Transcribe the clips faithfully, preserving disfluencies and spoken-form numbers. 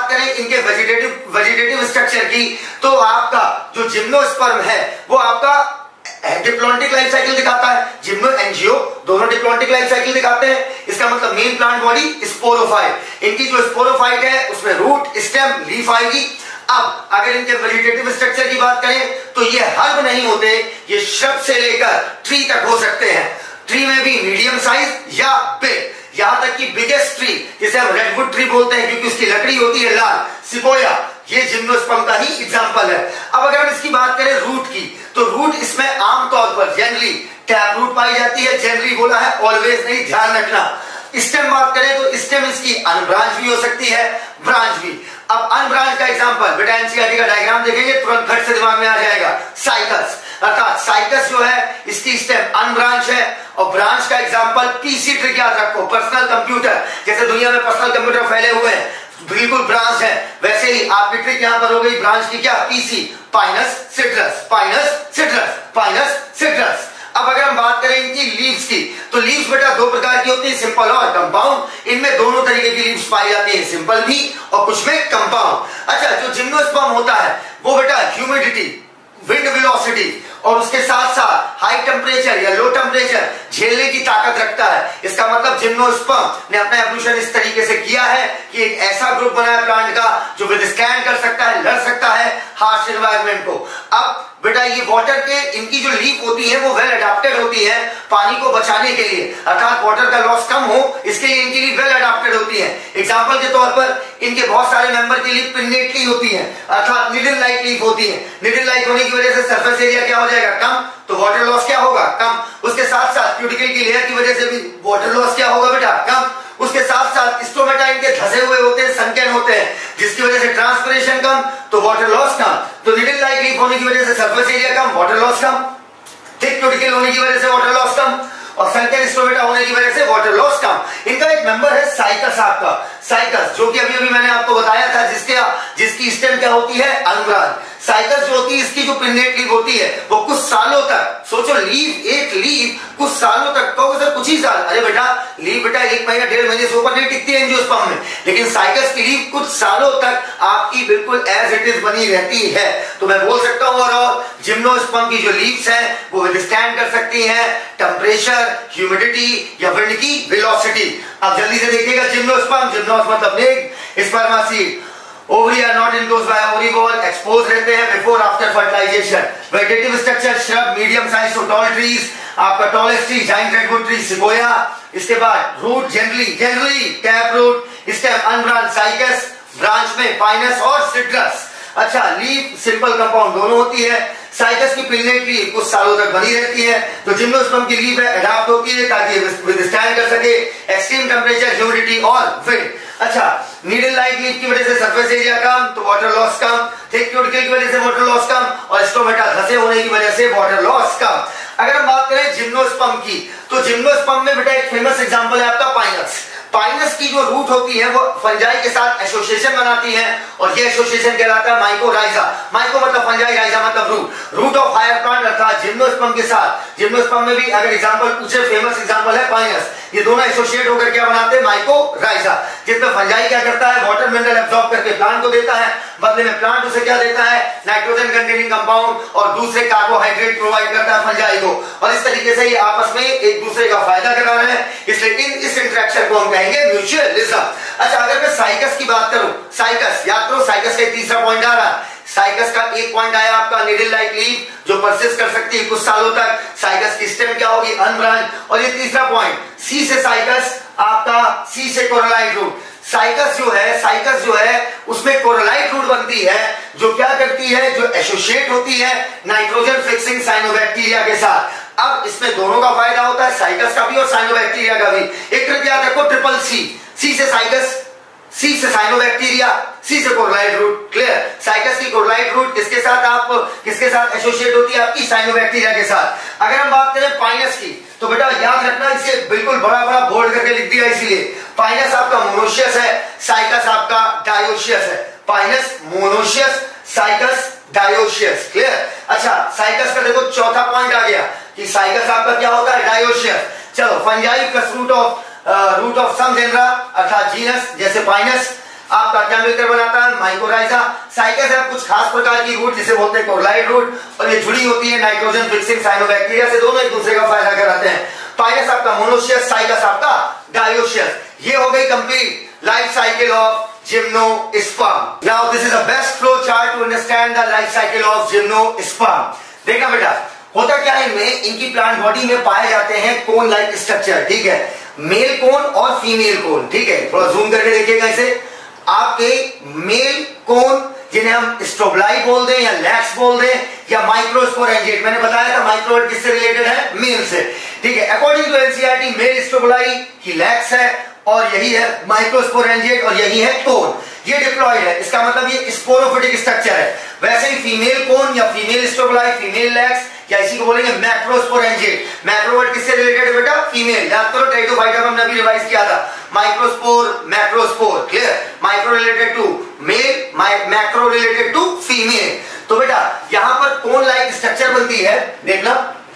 करें इनके vegetative vegetative structure की, तो आपका जो जिम्नोस्पर्म है वो आपका डिप्लॉन्टिक लाइफ साइकिल दिखाता है, जिम्नो एंजियो दोनों डिप्लॉन्टिक लाइफ साइकिल दिखाते हैं। इसका मतलब मेन प्लांट बॉडी स्पोरोफाइट, इनकी जो स्पोरोफाइट है उसमें रूट, स्टेम, लीफ आएगी। अब अगर इनके वेजिटेटिव स्ट्रक्चर की बात करें तो ये हर्ब नहीं होते, ये श्रब से लेकर ट्री तक हो सकते हैं। ट्री में भी मीडियम साइज या बिग, यहां तक कि बिगेस्ट ट्री जिसे हम रेडवुड ट्री बोलते हैं क्योंकि उसकी लकड़ी होती है लाल, सिकोया, ये जिम्नोस्पर्म का ही एग्जांपल है। अब अगर हम इसकी बात करें रूट की, तो रूट इसमें आमतौर पर जनरली टैप रूट पाई जाती है, जनरली बोला है, ऑलवेज नहीं, ध्यान रखना। स्टेम बात करें तो स्टेम इसकी अनब्रांच भी हो सकती है, ब्रांच भी। अब अनब्रांच का एग्जांपल बेटा एनसीईआरटी का डायग्राम देखेंगे तुरंत खट से दिमाग में आ जाएगा, साइकस, अर्थात साइकस जो है इसकी स्टेम अनब्रांच है। और ब्रांच का एग्जांपल पीसी ट्रिक याद रखो, पर्सनल कंप्यूटर, जैसे दुनिया में पर्सनल कंप्यूटर फैले हुए हैं बिल्कुल ब्रांच है, वैसे ही आपकी ट्रिक यहां पर हो गई ब्रांच की, क्या, पीसी, Pinus Cedrus, Pinus Cedrus, Pinus Cedrus. अब अगर हम बात करें इनकी लीव्स की, तो लीव्स बेटा दो प्रकार की होती है, सिंपल और कंपाउंड। इनमें दोनों तरीके की लीव्स पाई जाती हैं, सिंपल भी और कुछ में कंपाउंड। अच्छा, जो जिम्नोस्पर्म होता है वो बेटा ह्यूमिडिटी, विंड वेलोसिटी और उसके साथ साथ हाई टेम्परेचर या लो टेम्परेचर झेलने की ताकत रखता है। इसका मतलब जिम्नोस्पर्म ने अपना एवोल्यूशन इस तरीके से किया है कि एक ऐसा ग्रुप बनाया प्लांट का जो विथस्टैंड कर सकता है, लड़ सकता है हार्श एनवायरनमेंट को। अब बेटा ये वाटर के इनकी जो लीफ होती है वो वेल अडेप्टेड होती है पानी को बचाने के लिए, अर्थात वाटर का लॉस कम हो इसके लिए इनकी लीफ वेल अडेप्टेड होती है। एग्जांपल के तौर पर इनके बहुत सारे मेंबर की लीफ पिन्नेटली होती है, अर्थात निडल लाइक लीफ होती है। निडल लाइक होने की वजह से सरफेस एरिया क्या हो जाएगा, कम, तो वाटर लॉस क्या होगा, कम। उसके साथ साथ क्यूटिकल की लेयर की वजह से भी वाटर लॉस क्या होगा बेटा, कम। उसके साथ साथ स्टोमेटा इनके धसे हुए होते हैं, सनकेन होते हैं, जिसकी वजह से ट्रांसपिरेशन कम, तो वाटर लॉस कम। तो निडल लाइक लीफ होने की वजह से सरफेस एरिया कम, वाटर लॉस कम। थिक क्यूटिकल होने की वजह से वाटर लॉस कम और सनकेन स्टोमेटा होने की वजह से वाटर लॉस कम। इनका एक मेंबर है साइकस, आपका साइकस, जो कि अभी अभी मैंने आपको बताया था, जिसके जिसकी स्टेम क्या होती है, अनब्रांच। साइकस जो होती है इसकी जो पिन्नेट लीफ होती है वो कुछ सालों तक, सोचो लीफ, एक लीफ कुछ सालों तक, कहोगे सर कुछ ही साल, अरे बेटा लीफ बेटा एक महीना डेढ़ महीने से ऊपर नहीं टिकती है एंजियोस्पर्म में, लेकिन साइकस की लीफ कुछ सालों तक आपकी बिल्कुल एज इट इज बनी रहती है। तो मैं बोल सकता हूं और जिम्नोस्पर्म की जो लीव्स हैं वो विथस्टैंड कर सकती हैं टेम्परेचर, ह्यूमिडिटी या विंड की वेलोसिटी। अब जल्दी से देखिएगा जिम्नोस्पर्म, जिम्नोस्पर्म मतलब egg, sperma seed. Ovary are not enclosed by ovary wall, expose रहते हैं before after fertilisation. Vegetative structure shrub, medium size to tall trees, आपका tallest tree giant redwood tree sequoia. इसके बाद root generally generally tap root, stem unbranch Cycas, branch में Pinus और Cedrus. अच्छा, leaf simple compound दोनों होती है। Cycas की पिन्नेट लीफ कुछ सालों तक बनी रहती है, तो जिम्नोस्पर्म की लीफ है अडॉप्ट होती है ताकि विथस्टैंड कर सके एक्सट्रीम टेम्परेचर, ह्यूमिडिटी और विंड। अच्छा, नीडल लाइक लीफ की वजह से सरफेस एरिया कम, तो वाटर लॉस कम। थिक क्यूटिकल की वजह से वाटर लॉस कम और स्टोमेटा धसे होने की वजह से वाटर लॉस कम। अगर हम बात करें जिम्नोस्पर्म की, तो जिम्नोस्पर्म में बेटा एक फेमस एग्जांपल है आपका पाइनस। पाइनस की जो रूट होती है वो फंजाई के साथ एसोसिएशन बनाती है और ये एसोसिएशन कहलाता है माइकोराइजा। माइको मतलब फंजाई, राइजा मतलब root. Root of higher plant अर्थात जिम्नोस्पर्म के साथ, जिम्नोस्पर्म में भी अगर एग्जांपल पूछे, फेमस एग्जांपल है पाइनस। ये दोनों एसोसिएट होकर क्या बनाते हैं, माइकोराइजा, जिसमें फंजाई क्या करता है, वाटर मिनरल एब्जॉर्ब करके प्लांट को देता है, बदले में प्लांट उसे क्या देता है, नाइट्रोजन कंटेनिंग कंपाउंड और दूसरे कार्बोहाइड्रेट प्रोवाइड करता है फंजाई को। और इस तरीके से ये आपस में एक दूसरे का फायदा करा रहे हैं, इसलिए इन इस इंटरेक्शन को हम कहेंगे म्यूचुअलिज्म। अच्छा, अगर मैं साइकस की बात करूं, साइकस याद करो, साइकस का तीसरा पॉइंट आ रहा है। साइकस का एक पॉइंट आया आपका नीडल लाइक लीफ जो परसिस्ट कर सकती है कुछ सालों तक। साइकस की स्टेम क्या होगी, अनब्रांच। और ये तीसरा पॉइंट, सी से साइकस, आपका सी से कोरोलाइट रूट। साइकस जो है, साइकस जो है उसमें कोरोलाइट रूट बनती है जो क्या करती है, जो एसोसिएट होती है नाइट्रोजन फिक्सिंग साइनोबैक्टीरिया के साथ। अब इसमें दोनों का फायदा होता है, साइकस का भी और साइनोबैक्टीरिया का भी। एक ट्रिक याद रखो, ट्रिपल सी, सी से साइकस, सी से साइनोबैक्टीरिया, सी से कोरोलाइट रूट। क्लियर? साइकस की कोरोलाइट रूट किसके साथ, आप किसके साथ एसोसिएट होती है, आपकी साइनोबैक्टीरिया के साथ। अगर हम बात करें पाइनस की, तो बेटा याद रखना, इसे बिल्कुल बड़ा बड़ा बोल्ड करके लिख दिया इसलिए। पाइनस आपका मोनोशियस है, साइकस आपका डायोशियस है। Pinus monoecious, cycas dioecious. Clear? अच्छा, साइकस का देखो चौथा पॉइंट आ गया कि साइकस आपका क्या होता है, डायोशियस। चलो, fungi plus root of root of some genera अर्थात जीनस जैसे पाइनस। आपका क्या मिलकर बनाता है, माइकोराइजा। साइकस है कुछ खास प्रकार की रूट जिसे बोलते हैं कोरलाइड रूट, और ये जुड़ी होती है नाइट्रोजन फिक्सिंग साइनोबैक्टीरिया से, दोनों एक दूसरे का फायदा कराते हैं। पायस आपका मोनोशियस, साइकस आपका डायोशियस। ये हो गई complete life cycle of gymnosperm. Now this is the best flow chart to understand the life cycle of gymnosperm. देखना बेटा, होता क्या है इनमें, इनकी प्लांट बॉडी में पाए जाते हैं कोन लाइक स्ट्रक्चर, ठीक है, मेल कोन और फीमेल कोन, ठीक है। थोड़ा जूम करके देखिएगा इसे। आपके मेल कोन जिन्हें हम स्ट्रोबलाई बोल दें या लैक्स बोल दें या माइक्रोस्पोरेंजिएट, मैंने बताया था माइक्रोवेट किससे रिलेटेड है, मेल से, ठीक है। According to NCERT male strobili की लैक्स है और यही है माइक्रोस्पोरेंजिएट और यही है कोन, ये डिप्लॉयड है, इसका मतलब ये स्पोरोफिटिक स्ट्रक्चर है। वैसे ही फीमेल कोन या फीमेल स्ट्रोबलाई, फीमेल लैक्स या इसी को बोलेंगे मैक्रोस्पोरेंजिएट। मैक्रोवेट किससे रिलेटेड है बेटा, फीमेल। याद करो टेरिडोफाइटा में हमने अभी रिवाइज किया था, microspore macrospore, clear. Micro related to male, macro related to female. तो बेटा यहां पर कोन लाइक स्ट्रक्चर बनती है, देखना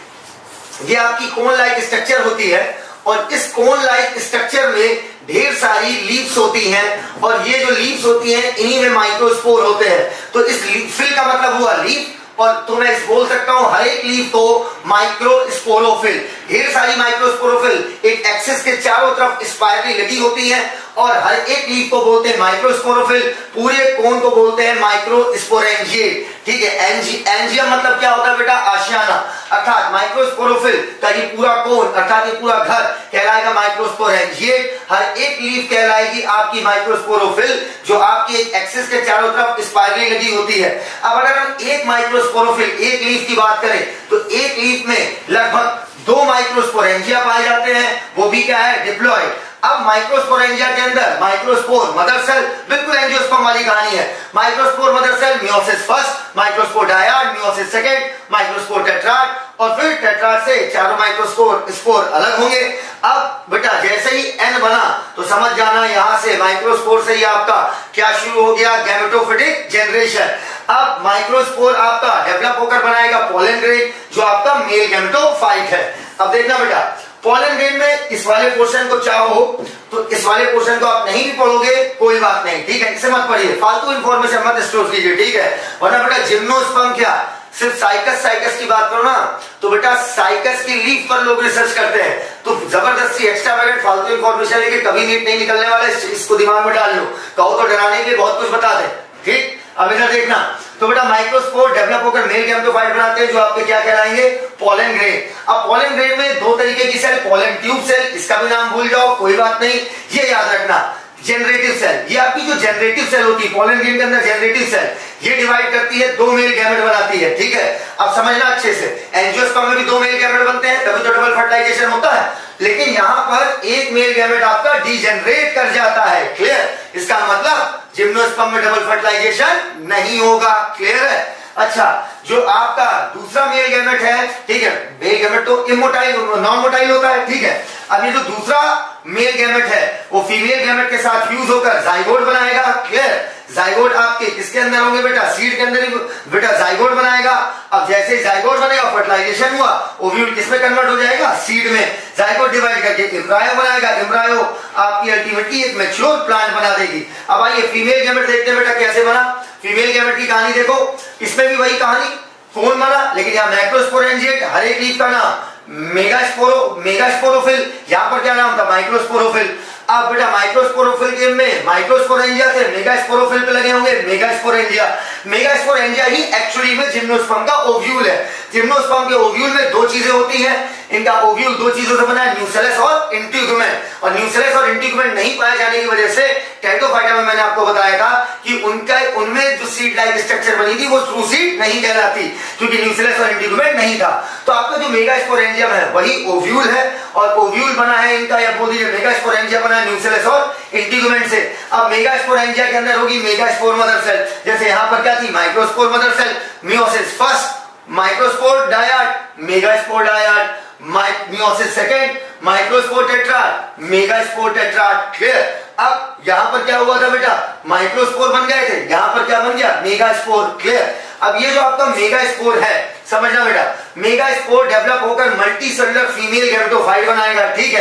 ये आपकी कोन लाइक स्ट्रक्चर होती है और इस कोन लाइक स्ट्रक्चर में ढेर सारी लीव्स होती हैं और ये जो लीव्स होती हैं इन्हीं में माइक्रोस्पोर होते हैं। तो इस फिल का मतलब हुआ लीफ, और तो मैं इस बोल सकता हूं हर एक लीफ को माइक्रोस्पोरोफिल। ढेर सारी माइक्रोस्पोरोफिल एक एक्सिस के चारों तरफ स्पाइरली लगी होती है और हर एक लीफ को बोलते हैं माइक्रोस्पोरोफिल, पूरे कोन को बोलते हैं माइक्रोस्पोरेंजिएट, ठीक है। एंजी एंजियम मतलब क्या होता है बेटा, आशियाना, अर्थात माइक्रोस्पोरोफिल का ये पूरा कोन अर्थात ये पूरा घर कहलाएगा माइक्रोस्पोरेंजिएट। हर एक लीफ कहलाएगी आपकी माइक्रोस्पोरोफिल जो आपकी एक एक्सिस के चारों तरफ स्पाइरली लगी होती है। अब अगर हम एक माइक्रोस्पोरोफिल एक लीफ की बात करें तो एक लीफ में लगभग दो माइक्रोस्पोरेंजिया पाए जाते हैं, वो भी क्या है, डिप्लॉयड। अब माइक्रोस्पोरेंजिया के अंदर माइक्रोस्पोर मदर सेल, बिल्कुल एंजियोस्पर्म वाली कहानी है। Microspore mother cell, meiosis first, microspore dyad, meiosis second, microspore tetrad, और फिर टेट्राड से चारों माइक्रोस्पोर स्पोर अलग होंगे। अब बेटा जैसे ही एन बना तो समझ जाना यहां से माइक्रोस्पोर से ही आपका क्या शुरू हो गया, गैमेटोफिटिक जनरेशन। अब माइक्रोस्पोर आपका डेवलप होकर बनाएगा पोलन ग्रेन जो आपका मेल गैमेटोफाइट है। अब देखना बेटा पोलन ग्रेन में इस वाले पोर्शन को चाहो तो इस वाले पोर्शन को आप नहीं भी पढ़ोगे कोई बात नहीं, ठीक है, इसे मत पढ़िए, फालतू इंफॉर्मेशन मत स्टोर कीजिए, ठीक है। वरना बेटा जिम्नोस्पर्म क्या सिर्फ साइकस साइकस की बात करो ना तो बेटा साइकस की लीफ पर लोग रिसर्च करते हैं, तो जबरदस्ती एक्स्ट्रा वैगेट फालतू इंफॉर्मेशन लेके कभी नीट नहीं निकलने वाला, इसको दिमाग में डाल लो, कहो तो डराने के लिए बहुत कुछ बता दे, ठीक। अब इधर देखना, तो बेटा माइक्रोस्पोर डेवलप होकर मेल गैमेटोफाइट बनाते हैं जो आपके क्या कहलाएंगे, पोलन ग्रेन। अब पोलन ग्रेन में दो तरीके की सेल, पोलन ट्यूब सेल, इसका भी नाम भूल जाओ कोई बात नहीं, ये याद रखना। जनरेटिव सेल, ये आपकी जो जनरेटिव सेल होती है पोलन ग्रेन के अंदर, जनरेटिव सेल ये डिवाइड करती है, दो मेल गैमेट बनाती है, ठीक है। अब समझना अच्छे से, एंजियोस्पर्म में भी दो मेल गैमेट बनते हैं तभी तो डबल फर्टिलाइजेशन होता है, लेकिन यहां पर एक मेल गैमेट आपका डीजेनरेट कर जाता है, क्लियर। इसका मतलब जिम्नोस्पर्म में डबल फर्टिलाइजेशन नहीं होगा, क्लियर है। अच्छा, जो आपका दूसरा मेल गैमेट है, ठीक है, मेल गैमेट तो इमोटाइल नॉन मोटाइल होता है, ठीक है। अब ये जो दूसरा मेल गैमेट है वो फीमेल गैमेट के साथ फ्यूज होकर जाइगोट बनाएगा, क्लियर। जाइगोट आपके किसके अंदर होंगे बेटा, सीड के अंदर ही बेटा जाइगोट बनाएगा। अब जैसे ही जाइगोट बनेगा फर्टिलाइजेशन हुआ, ओव्यूल किसमें कन्वर्ट हो जाएगा, सीड में। जाइगोट डिवाइड करके एम्ब्रायो बनाएगा, एम्ब्रायो आपकी अल्टीमेटली एक मैच्योर प्लांट बना देगी। अब आइए फीमेल गैमेट देखते हैं बेटा कैसे बना। फीमेल गैमेट की कहानी देखो, इसमें भी वही कहानी, कोन बना, लेकिन यहाँ मैक्रोस्पोरेंजिएट, हर एक लीफ का नाम मेगास्पोरो मेगास्पोरोफिल, यहाँ पर क्या नाम था, माइक्रोस्पोरोफिल। अब बेटा माइक्रोस्पोरोफिल के में माइक्रोस्पोरेंजिया से मेगास्पोरोफिल पे लगे होंगे मेगास्पोरेंजिया। मेगास्पोरेंजिया ही एक्चुअली में जिम्नोस्पर्म का ओव्यूल है। जिम्नोस्पर्म के ओव्यूल में दो चीजें होती हैं, इनका ओव्यूल दो चीजों से बना है, न्यूसेलस और इंटीगुमेंट। और न्यूसेलस और इंटीगुमेंट नहीं पाए जाने की वजह से टेरिडोफाइटा में मैंने आपको बताया था कि उनका उनमें जो सीड लाइक स्ट्रक्चर बनी थी वो ट्रू सीड नहीं कहलाती क्योंकि न्यूसेलस और इंटीगुमेंट नहीं था। तो आपका जो मेगास्पोरेंजियम है वही ओव्यूल है और ओव्यूल बना है इनका, या बोल दीजिए मेगास्पोरेंजिया बना है न्यूसेलस और इंटीगुमेंट से। अब मेगास्पोरेंजिया के अंदर होगी मेगास्पोर मदर सेल, जैसे यहां पर क्या थी microspore mother cell, meiosis first, microspore dyad, megaspore dyad, meiosis second, microspore tetrad, megaspore tetrad, clear. अब यहां पर क्या हुआ था बेटा, माइक्रोस्पोर बन गए थे, यहां पर क्या बन गया, मेगास्पोर, क्लियर। अब ये जो आपका मेगास्पोर है, समझना बेटा, मेगास्पोर डेवलप होकर मल्टी सेलुलर फीमेल गैमेटोफाइट बनाएगा, ठीक है।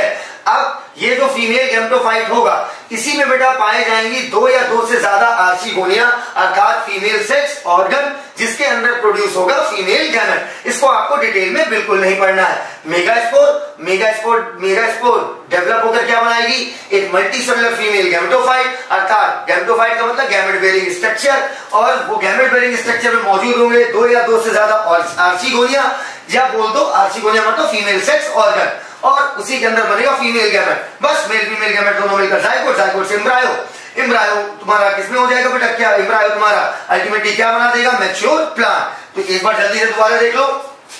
अब ये जो फीमेल गैमेटोफाइट होगा, इसी में बेटा पाए जाएंगी दो या दो से ज्यादा आर्चिगोनिया अर्थात फीमेल सेक्स ऑर्गन, जिसके अंदर प्रोड्यूस होगा फीमेल गैमेट। इसको आपको डिटेल में बिल्कुल नहीं पढ़ना है। मेगास्पोर मेगास्पोर मेगास्पोर डेवलप होकर क्या बनाएगी, एक मल्टीसेलुलर फीमेल गैमेटोफाइट, अर्थात गैमेटोफाइट का मतलब गैमेट बेयरिंग स्ट्रक्चर, और वो गैमेट बेयरिंग स्ट्रक्चर में मौजूद होंगे दो या दो से ज्यादा आर्चिगोनिया, या बोल दो आर्चिगोनिया मतलब फीमेल सेक्स ऑर्गन, और उसी के अंदर बनेगा फीमेल गैमेट। बस मेल फीमेल गैमेट दोनों मिलकर जायगोट, जायगोट से एम्ब्रायो, एम्ब्रायो तुम्हारा किसमें हो जाएगा बेटा, क्या एम्ब्रायो तुम्हारा अल्टीमेटली क्या बना देगा, मैच्योर प्लांट। तो एक बार जल्दी से दोबारा देख लो,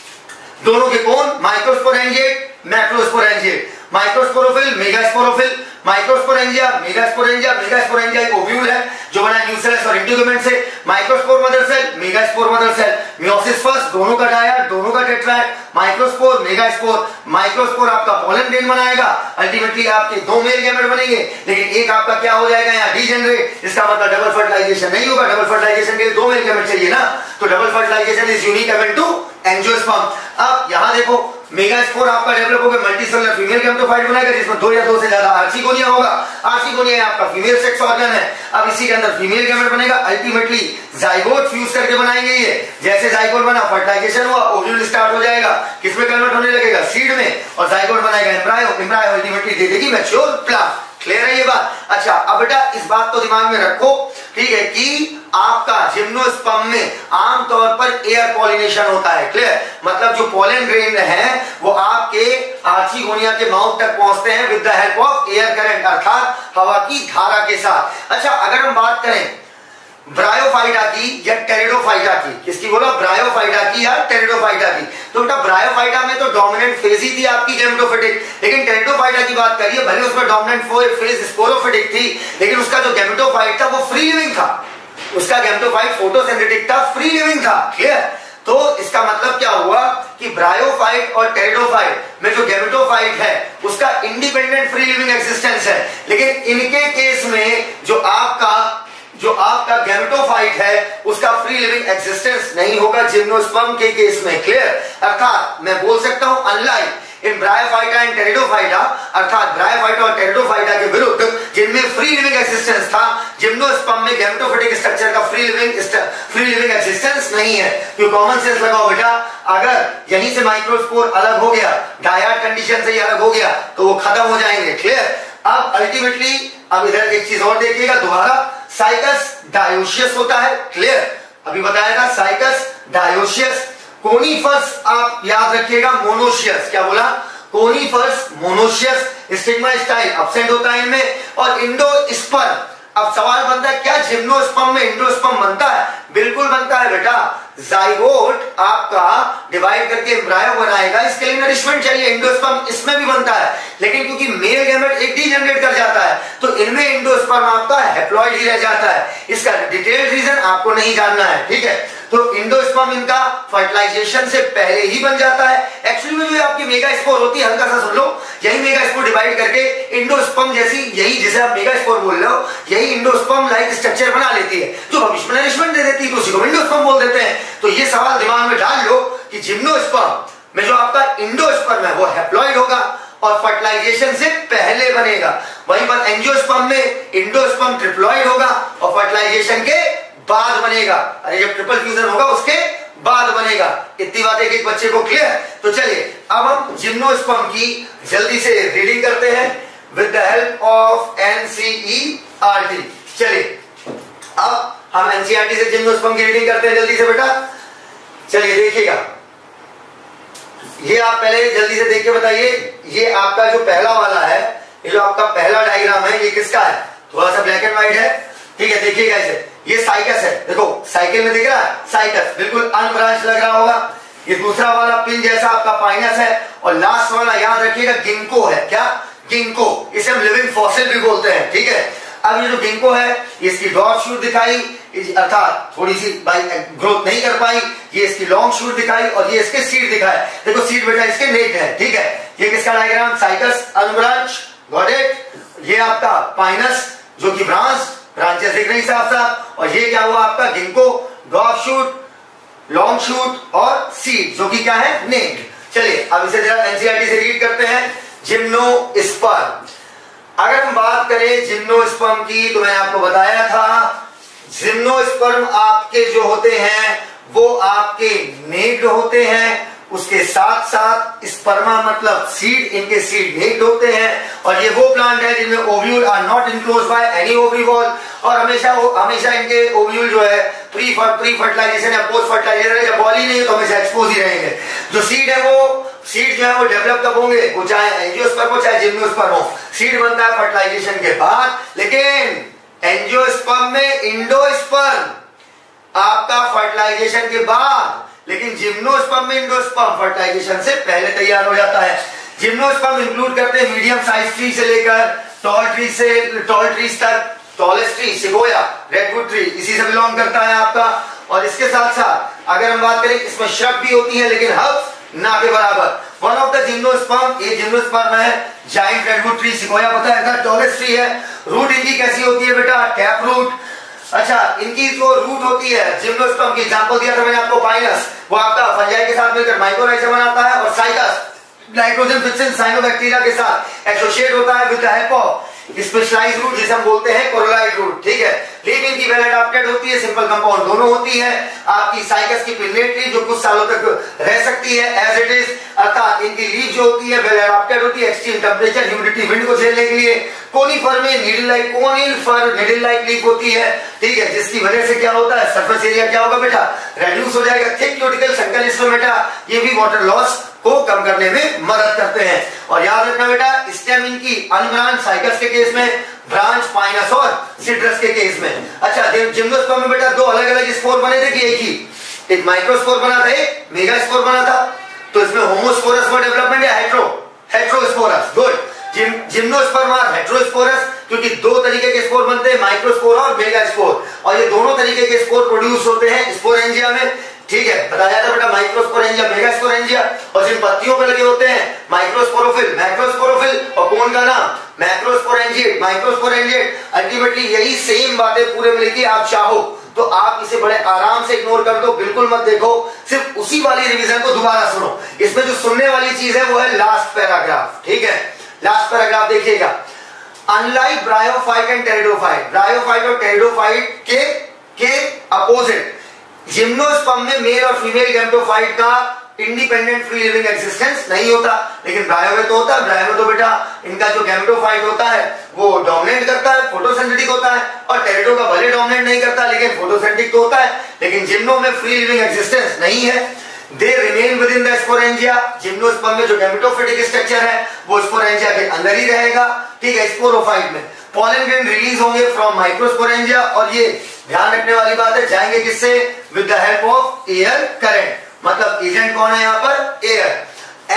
दोनों के कौन, microsporangiate macrosporangiate, microsporophyll megasporophyll, microsporangia megasporangia, megasporangia एक ओव्यूल है जो बना है न्यूसेलस और इंटीग्यूमेंट से, microspore mother cell megaspore mother cell, meiosis first दोनों का डायड दोनों का टेट्राएड, माइक्रोस्पोर मेगास्पोर, माइक्रोस्पोर आपका पोलन ग्रेन बनाएगा, अल्टीमेटली आपके दो मेल गैमेट बनेंगे, लेकिन एक आपका क्या हो जाएगा यहाँ डीजेनरेट, इसका मतलब डबल फर्टिलाइजेशन नहीं होगा, डबल फर्टिलाइजेशन के लिए दो मेल गैमेट चाहिए ना, तो double fertilisation is unique event to angiosperm. अब यहां देखो मेगास्पोर आपका डेवलप होकर मल्टीसेलुलर फीमेल गैमेटोफाइट बनाएगा, जिसमें दो या दो से ज्यादा आर्चिगोनिया होगा, आर्चिगोनिया आपका फीमेल सेक्स ऑर्गन है। अब इसी के अंदर फीमेल गैमेट बनेगा, अल्टीमेटली जाइगोट फ्यूज करके बनाएंगे ये, जैसे जाइगोट बना फर्टिलाइजेशन हुआ ओव्यूल स्टार्ट हो जाएगा, किसमें कन्वर्ट होने लगेगा, सीड में, और जाइगोट बनाएगा एम्ब्रायो, एम्ब्रायो अल्टीमेटली दे देगी मैच्योर प्लांट। क्लियर है ये बात? अच्छा अब बेटा इस बात को दिमाग में रखो, ठीक है, कि आपका जिम्नोस्पर्म में आमतौर पर एयर पॉलिनेशन होता है। क्लियर? मतलब जो पोलन ग्रेन है वो आपके आर्चिगोनिया के माउथ तक पहुंचते हैं with the help of air current, अर्थात हवा की धारा के साथ। अच्छा अगर हम बात करें ब्रायोफाइटा की या टेरिडोफाइटा की, किसकी बोला, ब्रायोफाइटा की या टेरिडोफाइटा की, तो बेटा ब्रायोफाइटा में तो डोमिनेंट फेज ही थी आपकी गैमेटोफिटिक, लेकिन टेरिडोफाइटा की बात करिए, भले उसमें डोमिनेंट फेज स्पोरोफिटिक थी, लेकिन उसका जो गैमेटोफाइट था वो फ्री लिविंग था, उसका गैमेटोफाइट फोटोसिंथेटिक था, फ्री लिविंग था। क्लियर? तो इसका मतलब क्या हुआ कि ब्रायोफाइट और टेरिडोफाइट में जो गैमेटोफाइट है उसका इंडिपेंडेंट फ्री लिविंग एक्सिस्टेंस है, लेकिन इनके केस में जो आपका जो आपका गैमेटोफाइट है उसका फ्री लिविंग एक्सिस्टेंस नहीं होगा जिम्नोस्पर्म के केस में। क्लियर? अर्थात मैं बोल सकता हूं unlike in bryophyta and pteridophyta, अर्थात ब्रायोफाइटा और टेरिडोफाइटा के विरुद्ध जिनमें फ्री लिविंग एक्सिस्टेंस था, जिम्नोस्पर्म में गैमेटोफिटिक स्ट्रक्चर का free living free living existence नहीं है। तो कॉमन सेंस लगाओ बेटा, अगर यहीं से माइक्रोस्पोर अलग हो गया, डायड कंडीशन से ही अलग हो गया, तो वो खत्म हो जाएंगे। क्लियर? अब अल्टीमेटली अब इधर एक चीज और देखिएगा दोबारा, साइकस डायोशियस होता है। क्लियर? अभी बताया था साइकस डायोशियस, कोनीफर्स आप याद रखिएगा मोनोशियस, क्या बोला, conifers monoecious, stigma style absent होता है इनमें, और इंडोस्पर्म। अब सवाल बनता है क्या जिम्नोस्पर्म में इंडोस्पर्म बनता है? बिल्कुल बनता है बेटा, जाइगोट आपका डिवाइड करके एम्ब्रायो बनाएगा, इसके लिए नरिशमेंट चाहिए, इंडोस्पर्म इसमें भी बनता है, लेकिन क्योंकि मेल गैमेट एक डीजेनरेट कर जाता है तो इनमें इंडोस्पर्म आपका हैप्लॉइड ही रह जाता है। इसका डिटेल रीजन आपको नहीं जानना है, ठीक है? तो इंडोस्पर्म इनका फर्टिलाइजेशन से पहले ही बन जाता है। एक्चुअली में जो आपकी मेगास्पोर होती है, हल्का सा सुन लो, यही मेगास्पोर डिवाइड करके इंडोस्पर्म जैसी, यही जिसे आप मेगास्पोर बोल रहे हो, यही इंडोस्पर्म लाइक स्ट्रक्चर बना लेती है, जो भविष्य में नरिशमेंट दे देती है, तो उसी को इंडोस्पर्म बोल देते हैं। तो ये सवाल दिमाग में डाल लो कि जिम्नोस्पर्म में जो आपका इंडोस्पर्म है वो हैप्लॉइड होगा और फर्टिलाइजेशन से पहले बनेगा, वहीं पर एंजियोस्पर्म में इंडोस्पर्म ट्रिप्लॉइड होगा और फर्टिलाइजेशन के बाद बनेगा। अरे जब ट्रिपल फ्यूजन होगा उसके बाद बनेगा। इतनी बात एक एक बच्चे को क्लियर? तो चलिए अब हम जिम्नोस्पर्म की जल्दी से रीडिंग करते हैं with the help of NCERT. चलिए अब हम एनसीईआरटी से जिम्नोस्पर्म की रीडिंग करते हैं जल्दी से बेटा। चलिए देखिएगा, ये आप पहले जल्दी से देख के बताइए, ये आपका जो पहला वाला है, ये जो आपका पहला डायग्राम है, ये किसका है? थोड़ा सा ब्लैक एंड व्हाइट है, ठीक है, देखिएगा इसे, ये साइकस है, देखो साइकिल में दिख रहा है साइकस, बिल्कुल अनब्रांच लग रहा होगा। ये दूसरा वाला पिन जैसा आपका पाइनस है, और लास्ट वाला याद रखिएगा गिंको है। क्या? गिंको, इसे हम लिविंग फॉसिल भी बोलते हैं, ठीक है? अब ये जो गिंको है, इसकी डॉट शूट दिखाई, अर्थात थोड़ी सी ग्रोथ नहीं कर पाई, ये इसकी लॉन्ग शूट दिखाई, और ये इसके सीड दिखाए। देखो सीड बेटा इसके नेक्ड है, ठीक है? ये किसका diagram? Cycas unbranch, got it? ये आपका पाइनस जो कि ब्रांच, ब्रांचेस दिख रही साफ साफ, और ये क्या हुआ आपका ginkgo, dot shoot, long shoot और सीड जो कि क्या है? नेक्ड। चलिए अब इसे जरा एनसीईआरटी से रीड करते हैं। जिम्नोस्पर्म। अगर हम बात करें जिम्नोस्पर्म की, तो मैंने आपको बताया था जिम्नोस्पर्म आपके जो होते हैं वो आपके नेक्ड होते हैं, उसके साथ साथ स्पर्मा मतलब सीड, इनके सीड नेक्ड होते हैं। और ये वो प्लांट है जिनमें ovule are not enclosed by any ovary wall, और हमेशा हमेशा इनके ओव्यूल जो है प्री प्री फर्टिलाइजेशन या पोस्ट फर्टिलाइजेशन है, जब बॉल ही नहीं है तो हमेशा एक्सपोज ही रहेंगे। जो सीड है वो सीड जो है वो डेवलप कब होंगे, वो चाहे एंजियोस्पर्म हो चाहे जिम्नोस्पर्म हो, सीड बनता है फर्टिलाइजेशन के बाद। लेकिन एंजियोस्पर्म में इंडोस्पर्म आपका फर्टिलाइजेशन के बाद, लेकिन जिम्नोस्पर्म में इंडोस्पर्म फर्टिलाइजेशन से पहले तैयार हो जाता है। जिम्नोस्पर्म इंक्लूड करते हैं मीडियम साइज ट्री से लेकर टॉल ट्री से टॉल ट्रीज तक। Tallest tree sequoia, redwood tree इसी से बिलोंग करता है आपका। और इसके साथ साथ अगर हम बात करें, इसमें श्रब भी होती है लेकिन हर्ब्स ना के बराबर। वन ऑफ द जिम्नोस्पर्म, ये जिम्नोस्पर्म है जाइंट रेडवुड ट्री, सिकोया पता है, टॉलेस्ट ट्री है। रूट इनकी कैसी होती है बेटा, टैप रूट। अच्छा, इनकी जो रूट होती है जिम्नोस्पर्म की, एग्जांपल दिया था मैंने आपको पाइनस, वो आपका फंजाई के साथ मिलकर माइकोराइजा बनाता है, और साइकस नाइट्रोजन फिक्सेंट साइनोबैक्टीरिया के साथ एसोसिएट होता है with the help of specialised root जिसे हम बोलते हैं कोरोलाइड रूट। ठीक है, लीफ इनकी वेल एडाप्टेड होती है, सिंपल कंपाउंड दोनों होती है। आपकी साइकस की पिन्नेट ट्री जो कुछ सालों तक रह सकती है एज इट इज, अर्थात इनकी लीफ जो होती है वेल एडाप्टेड होती है एक्सट्रीम टेंपरेचर ह्यूमिडिटी विंड को झेलने के लिए। कोनिफर में needle like conifer needle like leaf होती है, ठीक है, जिसकी वजह से क्या होता है, सरफेस एरिया क्या होगा बेटा, रेड्यूस हो जाएगा। थिक क्यूटिकल संकल स्टोमेटा, ये भी वाटर लॉस को कम करने में मदद करते हैं। और याद रखना बेटा, स्टेम इनकी अनब्रांच साइकस के केस में, ब्रांच पाइनस और सिट्रस के केस में। अच्छा, जिम्नोस्पर्म में बेटा दो अलग अलग स्पोर बने थे कि एक ही, एक माइक्रोस्पोर बना था, एक मेगास्पोर बना था। तो इसमें होमोस्पोरस में डेवलपमेंट है, hetero heterosporous. Good, gym gymnosperm और हेट्रोस्पोरस, क्योंकि दो तरीके के स्पोर बनते हैं, माइक्रोस्पोर और मेगास्पोर, और ये दोनों तरीके के स्पोर प्रोड्यूस होते हैं स्पोरेंजिया में। ठीक है, बताया था बेटा माइक्रोस्पोरेंजिया, मेगास्पोरेंजिया, और जिन पत्तियों पे लगे होते हैं माइक्रोस्पोरोफिल, मैक्रोस्पोरोफिल, और कौन का नाम मैक्रोस्पोरेंजिएट, माइक्रोस्पोरेंजिएट। अल्टीमेटली यही सेम बातें पूरे मिलेगी। आप चाहो तो आप इसे बड़े आराम से इग्नोर कर दो, बिल्कुल मत देखो, सिर्फ उसी वाली रिवीजन को दोबारा सुनो। इसमें जो सुनने वाली चीज है वो है लास्ट पैराग्राफ। ठीक है, लास्ट पैराग्राफ देखिएगा। Unlike bryophyte and pteridophyte, bryophyte और टेरिडोफाइट के के अपोजिट, जिम्नोस्पर्म में मेल और फीमेल गैमेटोफाइट का इंडिपेंडेंट फ्री लिविंग एक्सिस्टेंस नहीं होता, लेकिन ब्रायो में तो होता है। ब्रायो में तो बेटा इनका जो गैमेटोफाइट होता है वो डोमिनेट करता है, फोटोसिंथेटिक होता है, और टेरिडो का भले डोमिनेट नहीं करता लेकिन फोटोसिंथेटिक तो होता है। लेकिन जिम्नो में फ्री लिविंग एक्सिस्टेंस नहीं है। They remain within the sporangia, gymnosperm में जो गैमेटोफिटिक स्ट्रक्चर है वो स्पोरेंजिया के अंदर ही रहेगा। ठीक है, स्पोरोफाइट में पॉलन ग्रेन रिलीज होंगे फ्रॉम माइक्रोस्पोरेंजिया, और ये ध्यान रखने वाली बात है, जाएंगे किससे, with the help of air current. मतलब एजेंट कौन है यहाँ पर, एयर।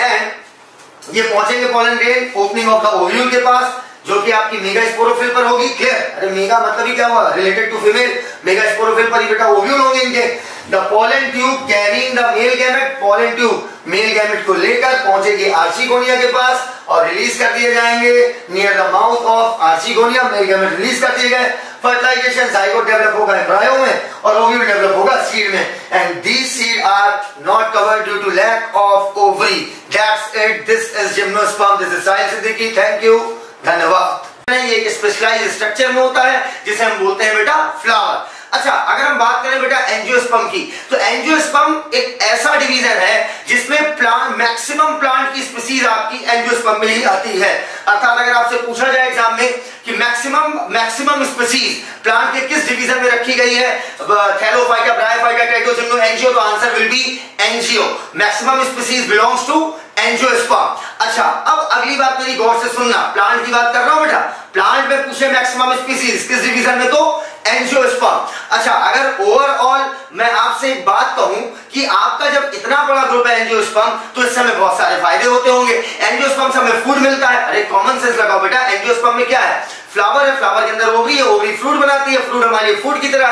एंड ये पहुंचेंगे pollen grain opening of the ovule के पास, जो कि आपकी मेगास्पोरोफिल पर होगी। क्लियर, अरे मेगा मतलब ही क्या हुआ, रिलेटेड टू फीमेल, मेगास्पोरोफिल पर ही बेटा ओव्यूल होंगे इनके। The pollen tube carrying the male gamete, pollen tube male gamete को लेकर पहुंचेगी आर्चिगोनिया के पास और रिलीज कर दिए जाएंगे near the mouth of archegonia. Male gamete release कर दिए गए, फर्टिलाइजेशन जाइगोट डेवलप होगा एम्ब्रायो में और ओव्यूल डेवलप होगा सीड में। And these seed are not covered due to lack of ovary. That's it, this is gymnosperm, this is Sahil Siddiqui, thank you, धन्यवाद। ये एक स्पेशलाइज्ड स्ट्रक्चर में होता है जिसे हम बोलते हैं बेटा फ्लावर। अच्छा, अगर हम बात करें बेटा एंजियोस्पर्म की, तो एंजियोस्पर्म एक ऐसा डिवीजन है जिसमें प्लांट मैक्सिमम प्लांट की स्पीसीज आपकी एंजियोस्पर्म में ही आती है। अर्थात अगर आपसे पूछा जाए एग्जाम में कि मैक्सिमम मैक्सिमम स्पीसीज प्लांट के किस डिवीजन में रखी गई है, थैलोफाइटा, ब्रायोफाइटा, टेरिडोजिम्नो, एंजियो, तो answer will be angio. Maximum species belongs to angiosperm. अच्छा, अब अगली बात मेरी गौर से सुनना, प्लांट की बात कर रहा हूं बेटा, प्लांट में पूछे मैक्सिमम स्पीसीज किस डिवीजन में, तो एंजियोस्पर्म। अच्छा, अगर ओवरऑल मैं आपसे एक बात कहूं कि आपका जब इतना बड़ा ग्रुप है एंजियोस्पर्म, तो इससे हमें बहुत सारे फायदे होते होंगे। एंजियोस्पर्म से हमें फूड मिलता है। अरे कॉमन सेंस लगाओ बेटा, एंजियोस्पर्म में क्या है, फ्लावर है, फ्लावर के अंदर ओवरी है, ओवरी फ्रूट बनाती है, फ्रूट हमारे फूड की तरह है,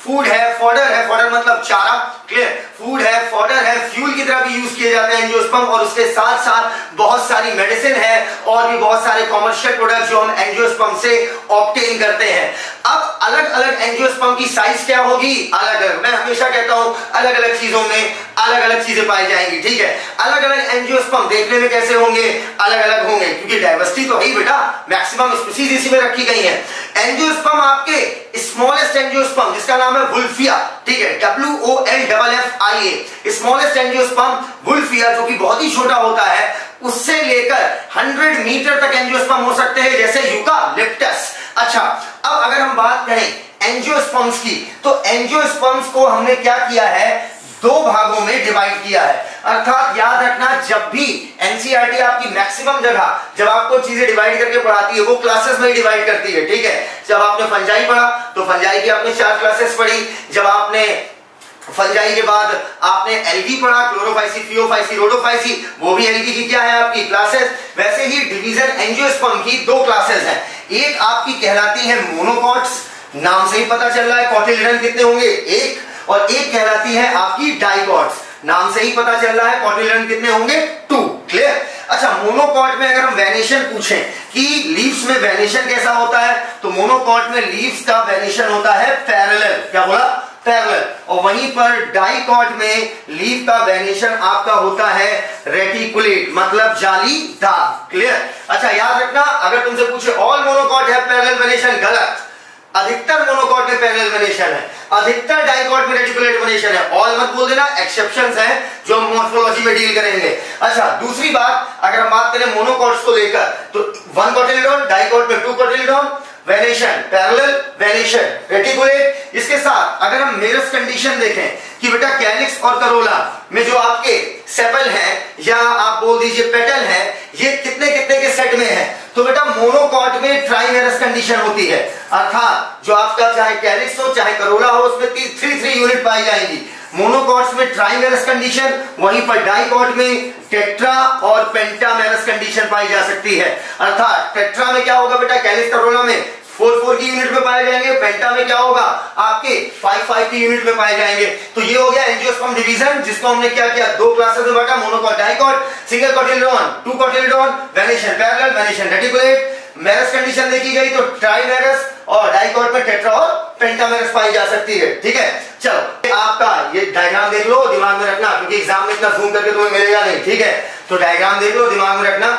फूड है, फॉडर है, फॉडर मतलब चारा, क्लियर, फूड है, फॉडर है, फ्यूल की तरह भी यूज किए जाते हैं एंजियोस्पर्म, और उसके साथ साथ बहुत सारी मेडिसिन है और भी बहुत सारे कॉमर्शियल प्रोडक्ट जो हम एंजियोस्पर्म से ऑब्टेन करते हैं। अब अलग अलग एंजियोस्पर्म की साइज क्या होगी, अलग अलग, मैं हमेशा कहता हूं अलग अलग चीजों में अलग अलग चीजें पाई जाएंगी, ठीक है। अलग अलग एंजियोस्पर्म देखने में कैसे होंगे, अलग अलग होंगे, क्योंकि डाइवर्सिटी तो है ही बेटा, मैक्सिमम स्पीशीज इसी में रखी गई है। एंजियोस्पर्म आपके स्मॉलेस्ट एंजियोस्पर्म जिसका नाम है वुल्फिया, ठीक है, W O L double F I A, smallest angiosperm wolffia, जो कि बहुत ही छोटा होता है, उससे लेकर सौ मीटर तक एंजियोस्पर्म हो सकते हैं, जैसे यूकालिप्टस। अच्छा, अब अगर हम बात करें एंजियोस्पर्म्स की, तो एंजियोस्पर्म्स को हमने क्या किया है, दो भागों में डिवाइड किया है। अर्थात याद रखना, जब भी एनसीईआरटी आपकी मैक्सिमम जगह जब आपको चीजें डिवाइड करके पढ़ाती है, वो क्लासेस में ही डिवाइड करती है, ठीक है। जब आपने फंजाई पढ़ा तो फंजाई की आपने चार क्लासेस पढ़ी, जब आपने फंजाई के बाद आपने एल्गी पढ़ा, क्लोरोफाइसी, फियोफाइसी, रोडोफाइसी, वो भी एल्गी की क्या है आपकी क्लासेस। वैसे ही डिवीजन एंजियोस्पर्म की दो क्लासेस हैं, एक आपकी कहलाती है मोनोकॉट्स, नाम से ही पता चल रहा है कॉटिलिडन कितने होंगे, एक, और एक कहलाती है आपकी डाइकॉट्स, नाम से ही पता चल रहा है कॉटिलिडन कितने होंगे, टू, क्लियर। अच्छा, मोनोकॉट में अगर हम वेनेशन पूछें कि लीव्स में वेनेशन कैसा होता है, तो मोनोकॉट में लीव्स का वेनेशन होता है पैरेलल, क्या बोला, पैरेलल, और वहीं पर डाइकॉट में लीफ का वेनेशन आपका होता है रेटिकुलेट, मतलब जालीदार, क्लियर। अच्छा, याद रखना, अगर तुमसे पूछे ऑल मोनोकॉट है पैरेलल वेनेशन, गलत, अधिकतर मोनोकॉट में पैरेलल वेनेशन है, अधिकतर डाइकॉट में रेटिकुलेट वेनेशन है, ऑल मत बोल देना, एक्सेप्शंस हैं जो हम मॉर्फोलॉजी में डील करेंगे। अच्छा, दूसरी बात, अगर हम बात करें मोनोकॉट्स को लेकर, तो वन कॉटिलिडॉन, डाइकॉट में two cotyledon, venation parallel, venation reticulate. इसके साथ अगर हम मेरस कंडीशन देखें कि बेटा कैलिक्स और करोला में जो आपके सेपल है या आप बोल दीजिए पेटल है, ये कितने कितने के सेट में है, तो बेटा मोनोकॉट में ट्राइमेरस कंडीशन होती है, अर्थात जो आपका चाहे कैलिक्स हो चाहे करोला हो, उसमें थ्री थ्री यूनिट पाई जाएगी। मोनोकॉट्स में ट्राइमेरस कंडीशन, वहीं पर डाइकॉट में टेट्रा और पेंटामेरस कंडीशन पाई जा सकती है। अर्थात टेट्रा में क्या होगा बेटा, कैलिक्स करोला में फोर फोर की यूनिट में पाए जाएंगे, पेंटा में क्या होगा आपके फाइव फाइव की यूनिट में पाए जाएंगे। तो ये हो गया एंजियोस्पर्म डिवीजन, जिसको हमने क्या किया, दो क्लासेस में बांटा, monocot, dicot, single cotyledon, two cotyledon, venation parallel, venation reticulate. Merous condition देखी गई तो ट्राइमेरस, और डाइकॉट में टेट्रा और पेंटामेरस पाई जा सकती है, ठीक है। चलो, आपका ये डायग्राम देख लो, दिमाग में रखना, क्योंकि एग्जाम में इतना जूम करके तुम्हें मिलेगा नहीं, ठीक है। तो डायग्राम देख लो, दिमाग में रखना,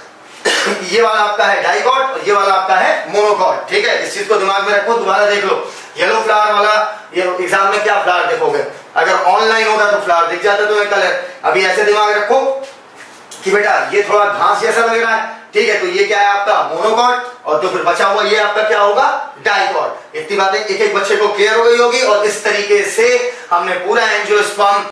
ये वाला आपका है डाइकॉट और ये वाला आपका है मोनोकॉट, ठीक है। इस चीज को दिमाग में रखो, दोबारा देख लो। येलो फ्लावर वाला, ये एग्जाम में क्या फ्लावर देखोगे, अगर ऑनलाइन होगा तो फ्लावर दिख जाता तुम्हें कलर, अभी ऐसे दिमाग रखो कि बेटा ये थोड़ा घास जैसा लग रहा है, ठीक है, तो ये क्या है आपका मोनोकॉट, और तो फिर बचा हुआ ये आपका क्या होगा, डाइकॉट। इतनी बातें एक एक बच्चे को क्लियर हो गई होगी, और इस तरीके से हमने पूरा एंजियोस्पर्म